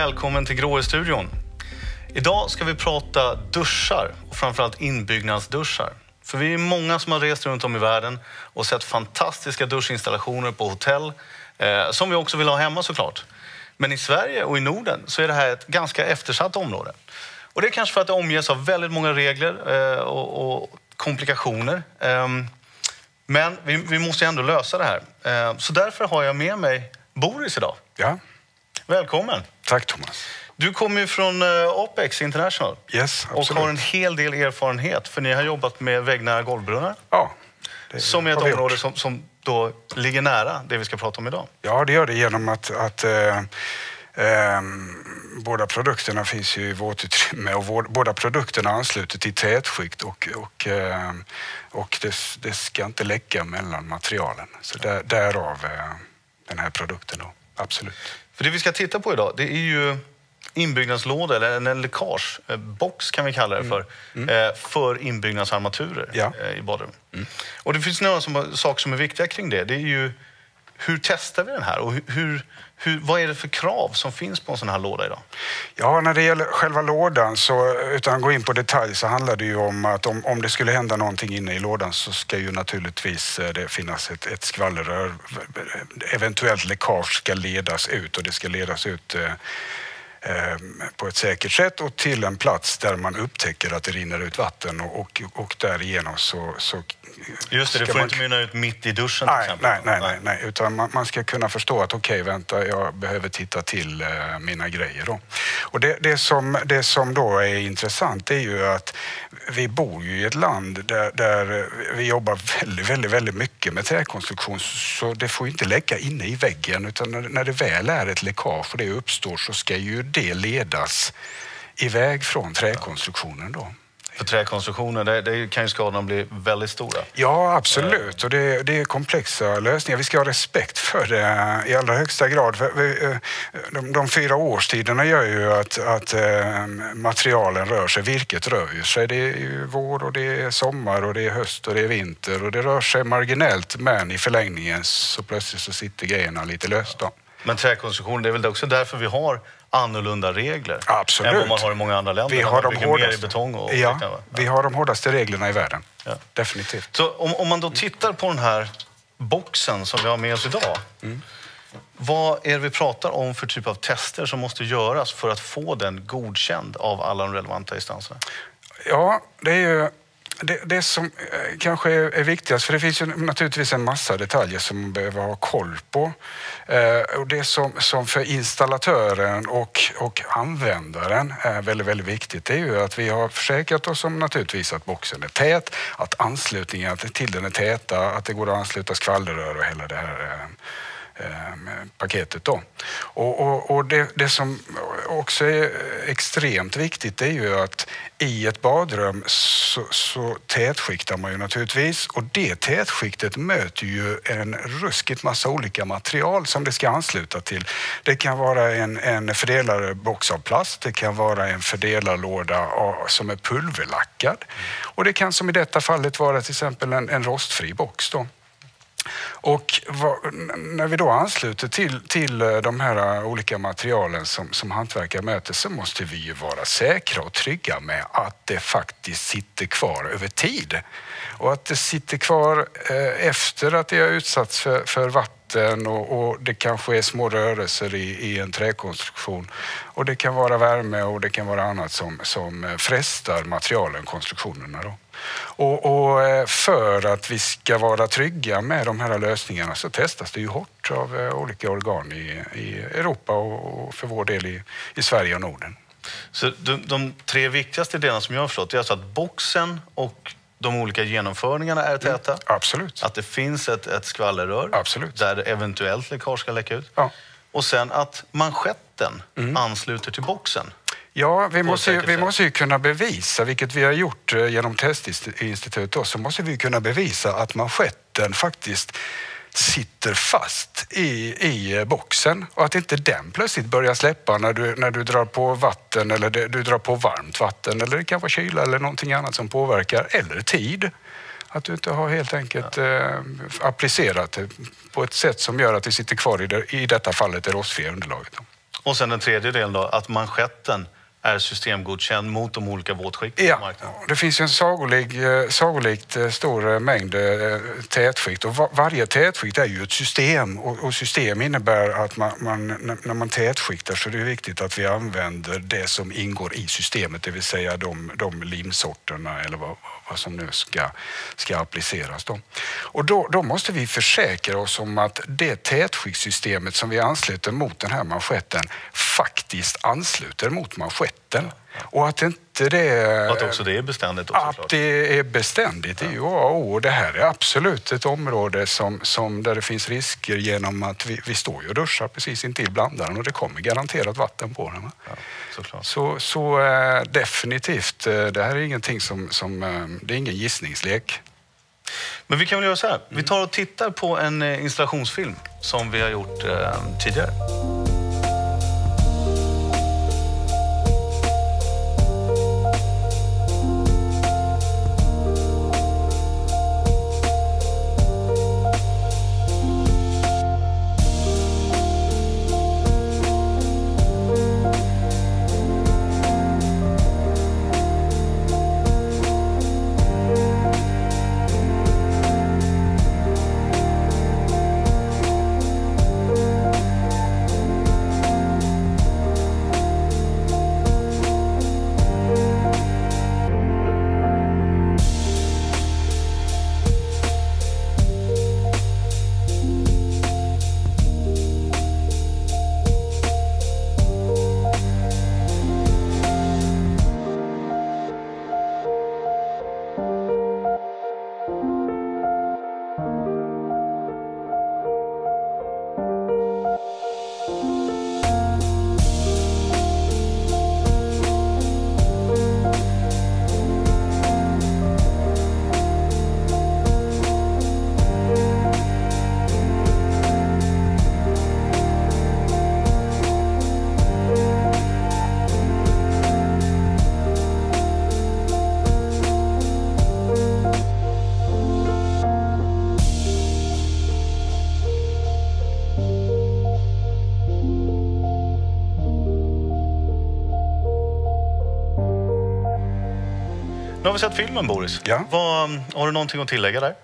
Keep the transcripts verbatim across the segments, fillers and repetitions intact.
välkommen till Gråe-studion. Idag ska vi prata duschar och framförallt inbyggnadsduschar. För vi är många som har rest runt om i världen och sett fantastiska duschinstallationer på hotell eh, som vi också vill ha hemma såklart. Men i Sverige och i Norden så är det här ett ganska eftersatt område. Och det är kanske för att det omges av väldigt många regler eh, och, och komplikationer. Eh, men vi, vi måste ändå lösa det här. Eh, så därför har jag med mig Boris idag. Ja. Välkommen. Tack Thomas. Du kommer ju från uh, Opex International. Yes, och har en hel del erfarenhet, för ni har jobbat med väggnära golvbrunnar. Ja. Som är ett område som, som då ligger nära det vi ska prata om idag. Ja, det gör det genom att, att äh, äh, båda produkterna finns ju i våtutrymme och vår, båda produkterna ansluter till tätskikt och, och, äh, och det, det ska inte läcka mellan materialen. Så där, därav äh, den här produkten då, absolut. För det vi ska titta på idag, det är ju inbyggnadslåda eller en läckagebox kan vi kalla det för, mm. Mm. för inbyggnadsarmaturer ja. i badrum. Mm. Och det finns några som, saker som är viktiga kring det. Det är ju hur testar vi den här och hur, hur, vad är det för krav som finns på en sån här låda idag? Ja, när det gäller själva lådan, så utan att gå in på detalj, så handlar det ju om att om, om det skulle hända någonting inne i lådan så ska ju naturligtvis det finnas ett, ett skvallerrör. Eventuellt läckage ska ledas ut och det ska ledas ut eh, på ett säkert sätt och till en plats där man upptäcker att det rinner ut vatten och, och, och därigenom så, så just det, det får man inte mynna ut mitt i duschen nej, till exempel. Nej, nej, nej, nej, utan man, man ska kunna förstå att okej, okay, vänta, jag behöver titta till uh, mina grejer då. Och det, det, som, det som då är intressant är ju att vi bor ju i ett land där, där vi jobbar väldigt, väldigt, väldigt mycket med träkonstruktion, så det får inte läcka inne i väggen, utan när, när det väl är ett läckage och det uppstår så ska ju det ledas iväg från träkonstruktionen då. För träkonstruktionen, det, det kan ju skadorna bli väldigt stora. Ja, absolut. Och det, det är komplexa lösningar. Vi ska ha respekt för det i allra högsta grad. För vi, de, de fyra årstiderna gör ju att, att materialen rör sig. Virket rör ju sig. Det är ju vår och det är sommar och det är höst och det är vinter. Och det rör sig marginellt, men i förlängningen så plötsligt så sitter grejerna lite löst då. Men träkonstruktion, det är väl också därför vi har annorlunda regler. Absolut. Än vad man har i många andra länder. Vi har de hårdaste, mer i betong och ja, liknande, va? vi har de hårdaste reglerna i världen. Ja. Definitivt. Så om, om man då tittar på den här boxen som vi har med oss idag. Mm. Vad är det vi pratar om för typ av tester som måste göras för att få den godkänd av alla de relevanta instanserna? Ja, det är ju Det, det som kanske är viktigast, för det finns ju naturligtvis en massa detaljer som man behöver ha koll på. Eh, och det som, som för installatören och, och användaren är väldigt, väldigt viktigt, det är ju att vi har försäkrat oss om naturligtvis att boxen är tät, att anslutningen till den är täta, att det går att ansluta skvallerrör och hela det här eh, paketet då. Och, och, och det, det som också är extremt viktigt är ju att i ett badrum så, så tätskiktar man ju naturligtvis, och det tätskiktet möter ju en ruskigt massa olika material som det ska ansluta till. Det kan vara en, en fördelarbox av plast, det kan vara en fördelarlåda som är pulverlackad och det kan som i detta fallet vara till exempel en, en rostfri box då. Och vad, när vi då ansluter till, till de här olika materialen som, som hantverkare möter, så måste vi ju vara säkra och trygga med att det faktiskt sitter kvar över tid. Och att det sitter kvar eh, efter att det har utsatts för, för vatten och, och det kanske är små rörelser i, i en träkonstruktion. Och det kan vara värme och det kan vara annat som, som frestar materialen, konstruktionerna då. Och, och för att vi ska vara trygga med de här lösningarna så testas det ju hårt av olika organ i, i Europa och för vår del i, i Sverige och Norden. Så de, de tre viktigaste delarna som jag har förstått är alltså att boxen och de olika genomförningarna är täta. Mm, absolut. Att det finns ett, ett skvallerrör. Absolut. Där eventuellt läckage ska läcka ut. Ja. Och sen att manschetten mm. ansluter till boxen. Ja, vi måste, ju, vi måste ju kunna bevisa, vilket vi har gjort genom testinstitut, så måste vi kunna bevisa att manschetten faktiskt sitter fast i, i boxen och att inte den plötsligt börjar släppa när du, när du drar på vatten eller det, du drar på varmt vatten, eller det kan vara kyla eller någonting annat som påverkar, eller tid. Att du inte har helt enkelt eh, applicerat det på ett sätt som gör att det sitter kvar i, det, i detta fallet det rostfria underlaget. Och sen den tredje delen då, att manschetten är systemgodkänd mot de olika våtskikten ja, på marknaden. Det finns ju en sagolik, sagolikt stor mängd tätskikt och var, varje tätskikt är ju ett system och, och system innebär att man, man, när man tätskiktar så är det viktigt att vi använder det som ingår i systemet, det vill säga de, de limsorterna eller vad, vad som nu ska, ska appliceras. Då. Och då, då måste vi försäkra oss om att det tätskiktssystemet som vi ansluter mot den här manschetten faktiskt ansluter mot manschetten. Ja, ja. Och att inte det... Och att också det är beständigt också, att klart. det är beständigt, det är ju A och O. Och det här är absolut ett område som, som där det finns risker genom att vi, vi står ju och duschar precis intill blandaren och det kommer garanterat vatten på den. Ja, såklart. Så, så äh, definitivt, det här är ingenting som, som äh, det är ingen gissningslek. Men vi kan väl göra så här, vi tar och tittar på en installationsfilm som vi har gjort eh, tidigare. Nu har vi sett filmen, Boris. Ja. Vad, har du någonting att tillägga där?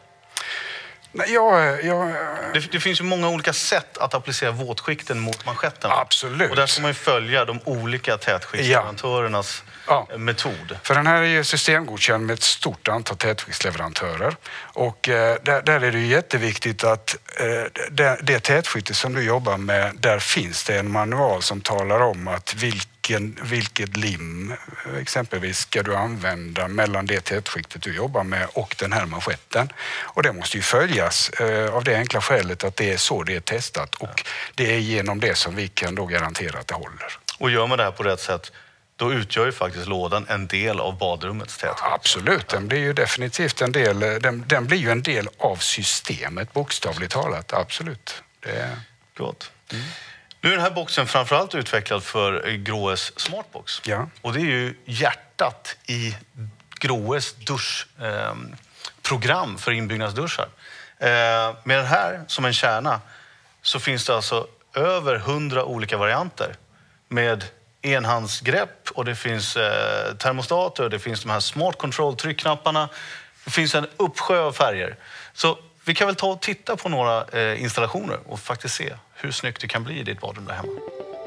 Nej, jag, jag... Det, det finns ju många olika sätt att applicera våtskikten mot manschetten. Absolut. Och där ska man ju följa de olika tätskiktsleverantörernas ja. Ja. metod. För den här är ju systemgodkänd med ett stort antal tätskiktsleverantörer. Och eh, där, där är det ju jätteviktigt att eh, det, det tätskiktet som du jobbar med, där finns det en manual som talar om att vilken, vilket lim exempelvis ska du använda mellan det tätskiktet du jobbar med och den här manschetten. Och det måste ju följas eh, av det enkla skälet att det är så det är testat. Och det är genom det som vi kan då garantera att det håller. Och gör man det här på rätt sätt, då utgör ju faktiskt lådan en del av badrummets tätskikt. Absolut, den blir ju definitivt en del, den, den blir ju en del av systemet, bokstavligt talat. Absolut. Det är... Gott. Mm. Nu är den här boxen framförallt utvecklad för Groes Smartbox. Ja. Och det är ju hjärtat i Groes duschprogram eh, för inbyggnadsduschar. Eh, med den här som en kärna så finns det alltså över hundra olika varianter med enhandsgrepp och det finns eh, termostater och det finns de här smart control tryckknapparna. Det finns en uppsjö av färger. Så vi kan väl ta och titta på några eh, installationer och faktiskt se hur snyggt det kan bli i ditt badrum där hemma.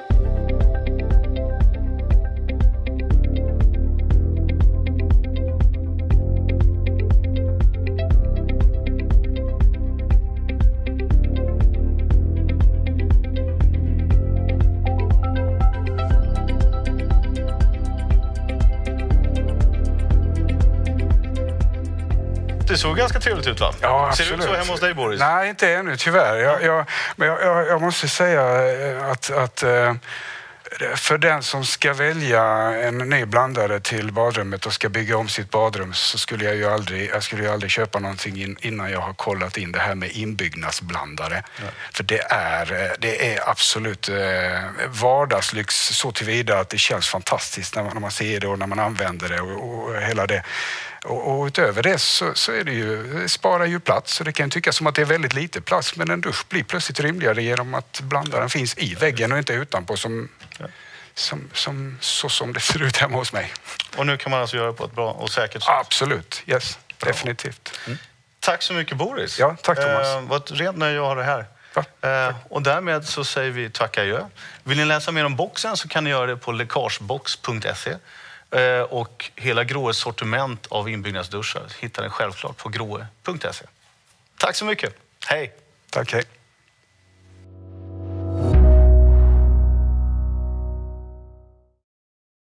Det såg ganska trevligt ut, va? Ja, ser det ut så hemma hos dig, Boris? Nej, inte ännu tyvärr. Jag, jag, men jag, jag, jag måste säga att, att för den som ska välja en ny blandare till badrummet och ska bygga om sitt badrum så skulle jag ju aldrig, jag skulle ju aldrig köpa någonting in, innan jag har kollat in det här med inbyggnadsblandare. Ja. För det är, det är absolut vardagslyx så tillvida att det känns fantastiskt när man, när man ser det och när man använder det och, och hela det. Och, och utöver det så, så är det ju, det sparar ju plats. Så det kan tyckas som att det är väldigt lite plats, men en dusch blir plötsligt rymligare genom att blandaren finns i väggen och inte utanpå som, Ja. som, som, så som det ser ut hemma hos mig. Och nu kan man alltså göra det på ett bra och säkert sätt. Absolut, yes, definitivt. Mm. Tack så mycket Boris. Ja, tack Thomas. Eh, vad ett rent nöje att ha det här. Eh, och därmed så säger vi tack adjö. Vill ni läsa mer om boxen så kan ni göra det på läckagebox punkt se. Eh, och hela Groes sortiment av inbyggnadsduschar hittar ni självklart på groe punkt se. Tack så mycket. Hej! Tack, hej.